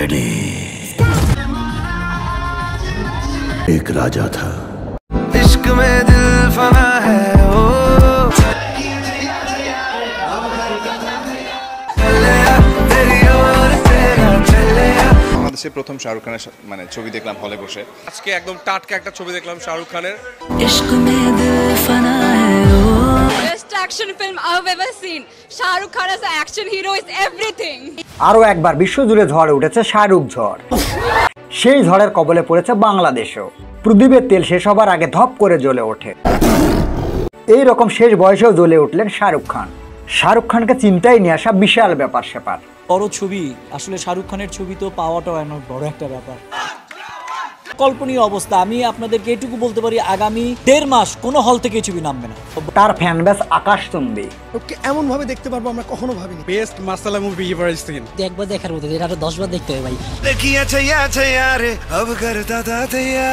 Ready. एक राजा था, इश्क में दिल फना है ओ। বাংলাদেশে প্রথম শাহরুখ খানের মানে ছবি দেখলাম হলে বসে। আজকে একদম টাটকা একটা ছবি দেখলাম শাহরুখ খানের। इश्क में दिल फना है ओ। Best action film I've ever seen. Shahrukh Khan as an action hero is everything. আরো একবার বিশ্বজুড়ে ঝড় উঠেছে শাহরুখ ঝড়। সেই ঝড়ের কবলে পড়েছে বাংলাদেশও। প্রদীপের তেল শেষ হবার আগে ধপ করে জ্বলে ওঠে। এই রকম শেষ বয়সেও জ্বলে উঠলেন শাহরুখ খান। শাহরুখ খানকে চিন্তায় নিয়ে আসা বিশাল ব্যাপার স্যাপার। বড় ছবি আসলে শাহরুখ খানের ছবি তো পাওয়াটাও অনেক বড় একটা ব্যাপার। কল্পনীয় অবস্থা। আমি আপনাদেরকে এটুকু বলতে পারি, আগামী 1.5 মাস কোনো হল থেকে ছবি নামবে না। তার ফ্যান বেস আকাশচুম্বী। ওকে এমন ভাবে দেখতে পারবো আমরা কখনো ভাবিনি। বেস্ট মাসালা মুভি এভার সিন। একবার দেখার মতো, এটা আরো 10 বার দেখতে হবে ভাই। देखिए छैया छैया रे अब करता था तैया।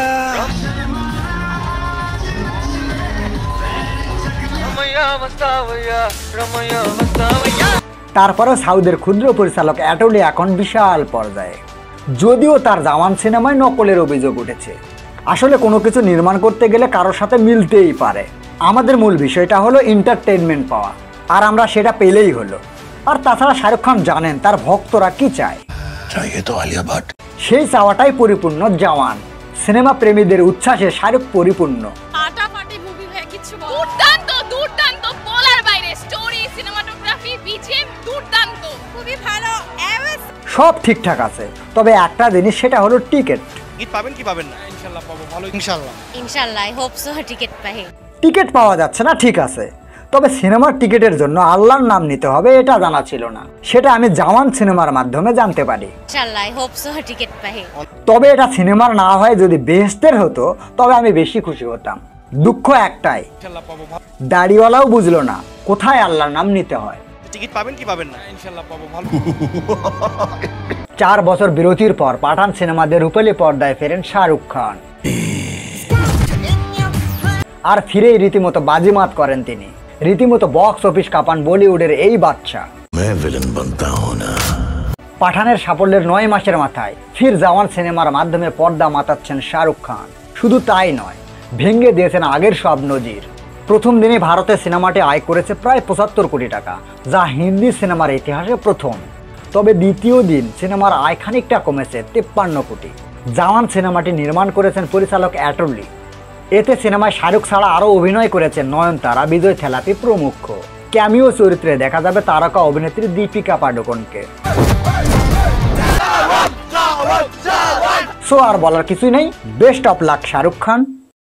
रमैया मस्तावैया रमैया मस्तावैया। তারপরেও সাউদের ক্ষুদ্র পরিচালক অ্যাটলি এখন বিশাল পর্যায়ে। যদিও তার জাওয়ান সিনেমায় নকলের অভিযোগ উঠেছে। আসলে কোনো কিছু নির্মাণ করতে গেলে কারোর সাথে মিলতেই পারে। আমাদের মূল বিষয়টা হলো এন্টারটেইনমেন্ট পাওয়া, আর আমরা সেটা পেলেই হলো। আর তাছাড়া শাহরুখ খান জানেন তার ভক্তরা কি চায়। चाहिए तो आलिया भट्ट। সেই চাওয়াটাই পরিপূর্ণ জাওয়ান। সিনেমা প্রেমীদের উচ্ছ্বাসে শাহরুখ পরিপূর্ণ। ফাটাফাটি মুভি ভাই, কিছু দুর্দান্ত দুর্দান্ত বলার বাইরে। স্টোরি, সিনেমাটোগ্রাফি, বিজিএম দুর্দান্ত, খুবই ভালো। সব ঠিকঠাক আছে, তবে একটা জিনিস, সেটা হলো টিকিট। টিকিট পাবেন কি পাবেন না? ইনশাআল্লাহ পাবো, ভালো ইনশাআল্লাহ। ইনশাআল্লাহ আই হোপ সো টিকিট পাই। টিকিট পাওয়া যাচ্ছে না ঠিক আছে, তবে সিনেমার টিকিটের জন্য আল্লাহর নাম নিতে হবে এটা জানা ছিল না। সেটা আমি জাওয়ান সিনেমার মাধ্যমে জানতে পারি। ইনশাআল্লাহ আই হোপ সো টিকিট পাই। তবে এটা সিনেমার না হয় যদি বেহেশতের হতো তবে আমি বেশি খুশি হতাম। দুঃখ একটাই, ইনশাআল্লাহ পাবো। দাড়িওয়ালাও বুঝলো না কোথায় আল্লাহর নাম নিতে হয়। টিকিট পাবেন কি পাবেন না? ইনশাআল্লাহ পাবো, ভালো। 4 বছর বিরতির পর পাঠান সিনেমাতে রূপালী পর্দায় ফেরেন শাহরুখ খান। আর ফিরেই রীতিমতো বাজিমাত করেন তিনি। রীতিমতো বক্স অফিস কাঁপান বলিউডের এই বাদশা। मैं विलन बनता हूं ना। পাঠানের সাফল্যের 9 মাসের মাথায় ফির জাওয়ান সিনেমার মাধ্যমে পর্দা মাতাচ্ছেন শাহরুখ খান। শুধু তাই নয়, ভেঙে দিয়েছেন আগের সব নজির। প্রথম দিনে ভারতে সিনেমাটি আয় করেছে প্রায় 75 কোটি টাকা, যা হিন্দি সিনেমার ইতিহাসে প্রথম। তবে দ্বিতীয় দিন সিনেমার আয় খানিকটা কমেছে 53 কোটি। জাওয়ান সিনেমাটি নির্মাণ করেছেন পরিচালক অ্যাটলি। এতে সিনেমায় শাহরুখ ছাড়া আরও অভিনয় করেছেন নয়নতারা, বিজয় থেলাপি প্রমুখ। ক্যামিও চরিত্রে দেখা যাবে তারকা অভিনেত্রী দীপিকা পাডুকোনকে। সো আর বলার কিছুই নেই। Best of luck Shahrukh Khan.